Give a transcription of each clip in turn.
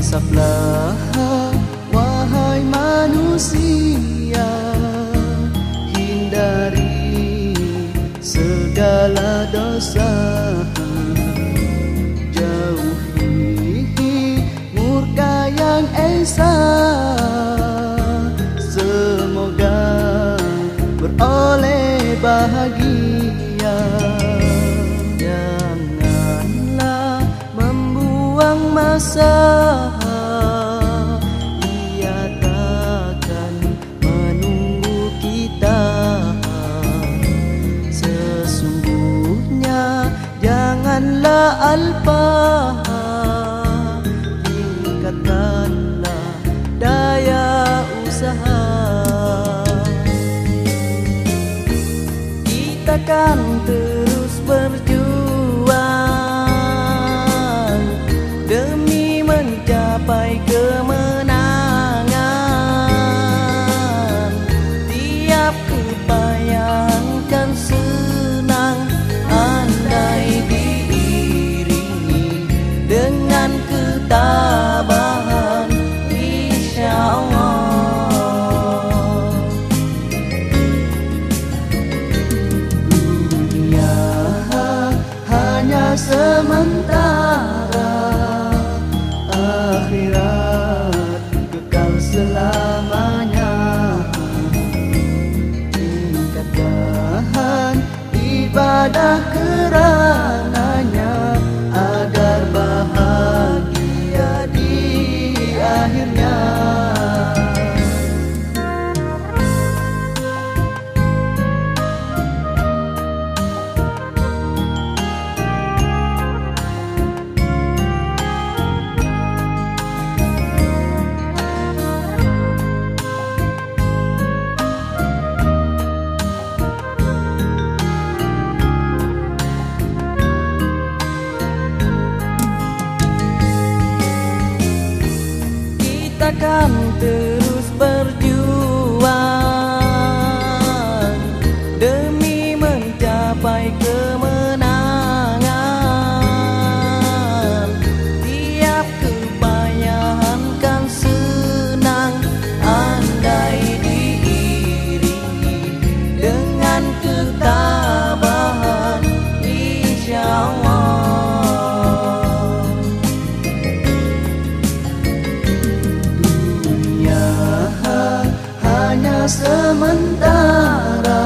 Insaflah wahai manusia, hindari segala dosa, jauhi murka yang esa. Semoga beroleh bahagia. Janganlah membuang masa, ia takkan menunggu kita. Sesungguhnya janganlah alpa, tingkatkanlah daya usaha. Kita kan terus berjuang demi mencapai kemenangan. Tiap kepayahan kan senang andai diiringi dengan ketabahan, insyaallah. Dunia hanya sementara, akhirat kekal selamanya. Tingkatkan ibadah kerananya, agar bahagia di akhirnya. Kita kan terus berjuang demi mencapai kemenangan. Tiap kepayahan kan senang andai diiringi dengan ketabahan, insyaallah. Hanya sementara,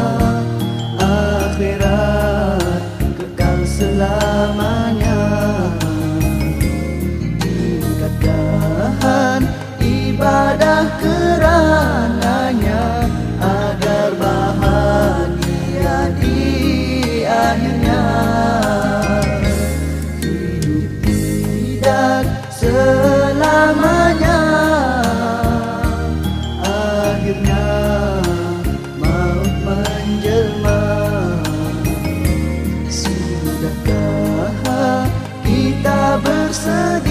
akhirat kekal selamanya. Tingkatkan ibadah kerananya, agar bahagia di akhirnya. Hidup tidak selamanya, akhirnya maut menjelma. Sudahkah kita bersedih